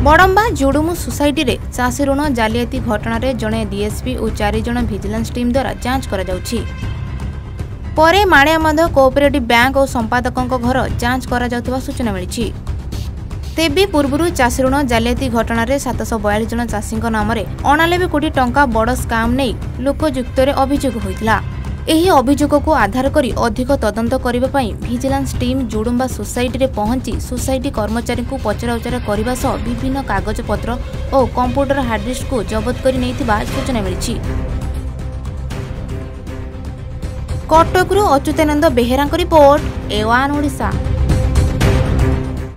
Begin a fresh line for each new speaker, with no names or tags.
Badamba जुडुमु society रे चाषी ऋण जालियाती घटना रे जणे डीएसपी और 4 जण विजिलेंस टीम द्वारा जांच करा जाउछि। परे माणियामध कोऑपरेटिव बैंक और संपादकों घर जांच करा जाउथबा सूचना मिली। तेबे पूर्व चाषी ऋण जालियाती घटना रे 742 जण चाषी नाम 99 कोटी टंका बड़ स्काम नहीं लोकयुक्त अभियोग होइतिला। एही अभियोग को आधार करी अधिक तदंत करने पई विजिलेंस टीम जुडुम्बा सोसाइटी रे पहुंची सोसाइटी कर्मचारी को पचराउचरा करने सह विभिन्न कागज पत्र और कंप्यूटर हार्ड डिस्क को जबत करी नैथिबा सूचना मिली। कटकरू अच्युतानंद बेहेरा रिपोर्ट A1 ओडिशा।